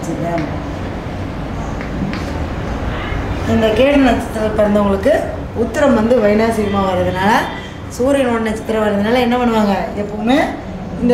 நட்சத்திரம். இந்த கேட்ட நட்சத்திரம் பிறந்தவங்களுக்கு உத்திரம் வந்து வைநாசிகமாக வர்றதுனால, சூரியனோட நட்சத்திரம் வர்றதுனால என்ன பண்ணுவாங்க, எப்பவுமே இந்த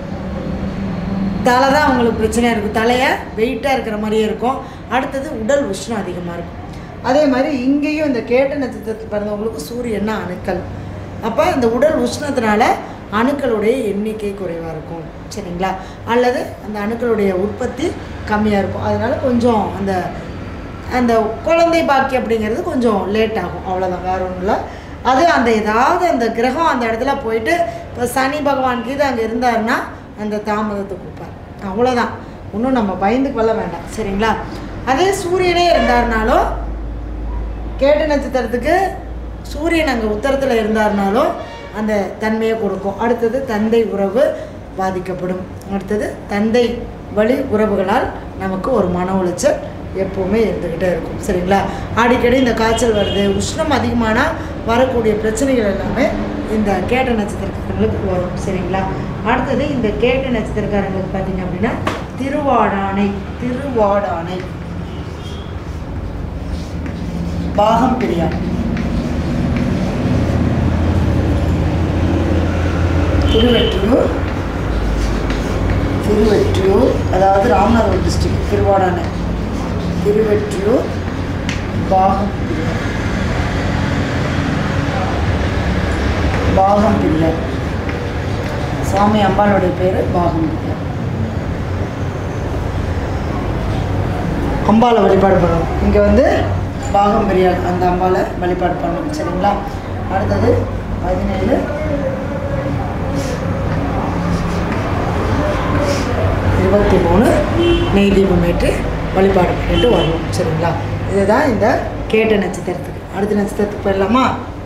தலை தான் அவங்களுக்கு பிரச்சனையாக இருக்கும். தலையை வெயிட்டாக இருக்கிற மாதிரியே இருக்கும். அடுத்தது உடல் உஷ்ணம் அதிகமாக இருக்கும். அதே மாதிரி இங்கேயும் இந்த கேட்ட நட்சத்திரத்தில் பிறந்தவங்களுக்கு சூரியன்னா அணுக்கள். அப்போ இந்த உடல் உஷ்ணத்தினால அணுக்களுடைய எண்ணிக்கை குறைவாக இருக்கும். சரிங்களா? அல்லது அந்த அணுக்களுடைய உற்பத்தி கம்மியாக இருக்கும். அதனால் கொஞ்சம் அந்த அந்த குழந்தை பாக்கி அப்படிங்கிறது கொஞ்சம் லேட் ஆகும். அவ்வளோதான், வேறு ஒன்றும் இல்லை. அது அந்த ஏதாவது அந்த கிரகம் அந்த இடத்துல போயிட்டு இப்போ சனி பகவானுக்கு இது அங்கே இருந்தாருன்னா அந்த தாமதத்தை கொடுப்பார். அவ்வளோதான், இன்னும் நம்ம பயந்து கொள்ள வேண்டாம். சரிங்களா? அதே சூரியனே இருந்தாருனாலும், கேட்ட நட்சத்திரத்துக்கு சூரியன் அங்கே உத்தரத்தில் இருந்தாருனாலும் அந்த தன்மையை கொடுக்கும். அடுத்தது தந்தை உறவு பாதிக்கப்படும். அடுத்தது தந்தை வழி உறவுகளால் நமக்கு ஒரு மன உளைச்சல் எப்போவுமே இருந்துக்கிட்டே இருக்கும். சரிங்களா? அடிக்கடி இந்த காய்ச்சல் வருது, உஷ்ணம் அதிகமானால் வரக்கூடிய பிரச்சனைகள் எல்லாமே இந்த கேட்ட நட்சத்திரக்காரங்களுக்கு வரும். சரிங்களா? அடுத்தது இந்த கேட்ட நட்சத்திரக்காரங்களுக்கு பார்த்தீங்க அப்படின்னா திருவாடானை பாகம் பிரியா, திருவெற்றியூர் அதாவது ராமநாதபுரம் டிஸ்ட்ரிக்ட் திருவாடானை, திருவெற்றியூர் பாகம் பிரியா. சுவாமி அம்பாளுடைய பேர் பாகம் பிரியா. அம்பாளை வழிபாடு பண்ணணும். இங்கே வந்து பாகம் பிரியா அந்த அம்பாளை வழிபாடு பண்ணணும். சரிங்களா? அடுத்தது 17 23 நெய் தீபம் ஏற்று வழிபாடு பண்ணிட்டு வரணும். சரிங்களா? இதுதான் இந்த கேட்ட நட்சத்திரத்துக்கு. அடுத்த நட்சத்திரத்துக்கு போயிடலாமா?